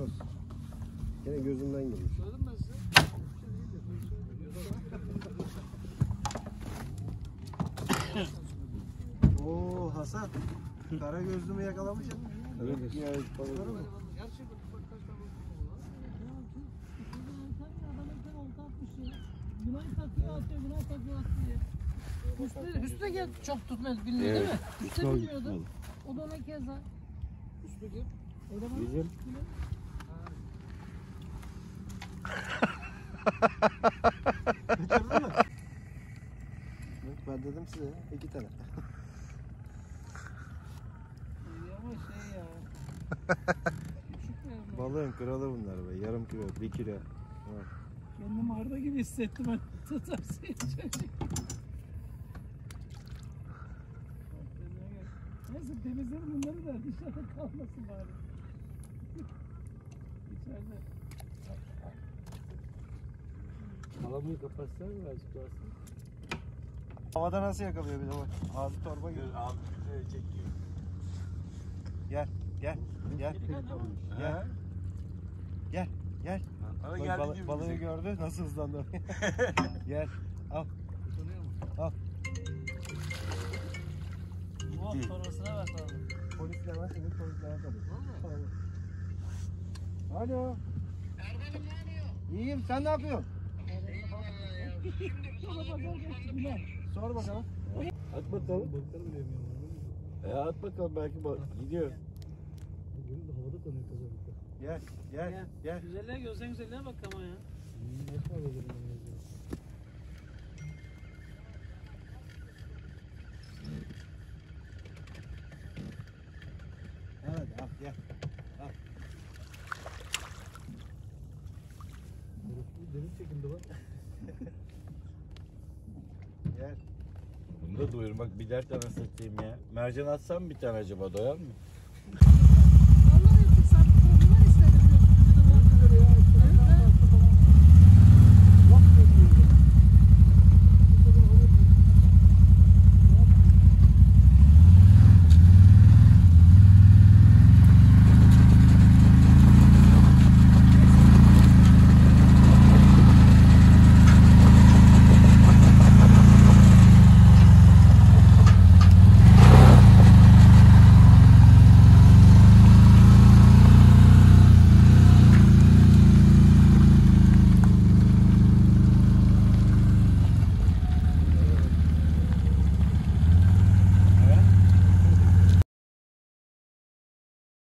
olsun. Gene gözümden girmiş. Söyledim ben size. Oo Hasan. Kara gözlümü yakalamışsın. Evet. Ya balık. Gerçekten bak kaç tane balık var. Günay takıyor atıyor, Günay takıyor atıyor. Hüsnü gel çok tutmaz bilmiyor değil mi? Hüsnü bilmiyordu. O da ona keza. Üstü kim? O da bana. Bizim. Kaçırdın mı? Bak ben dedim size 2 tane. Ama şey ya. Küçük mü? Balığın kralı bunlar be. Yarım kilo, 1 kilo. Evet. Kendimi Arda gibi hissettim ben. Tutarsın çocuk. Neyse temizlerim bunları da dışarıda kalmasın bari. İçeride. Kalamayı kapatsan mı açıklarsın? Havada nasıl yakalıyor bir de bak. Ağzı torba gibi. Abi bize çekiyor. Gel, gel, gel. Gel. Gel, gel. Ama Bak, geldi gibi balığı bize. gördü, nasıl hızlandı. Gel, al. Utanıyor mu? Al. Oh sonrasına bak abi. Polisle var, senin polisle var tabii. Valla. Alo. Erdoğan'ım ne yapıyor? İyiyim, sen ne yapıyorsun? Eyvallah ya. Şimdi Sor bakalım. At bakalım. Balıkları bile yemiyorum. At bakalım belki gidiyor. Benim de havada tanıyor kazanlıkta. Gel, gel, gel. Güzelliğe gözden güzelliğe bak ama ya. Nasıl alırım ben ya? Evet, al, gel. Deniz çekildi bak. Gel. Bunu da doyurmak bir dert anasını satayım ya. Mercan atsam bir tane acaba doyar mı?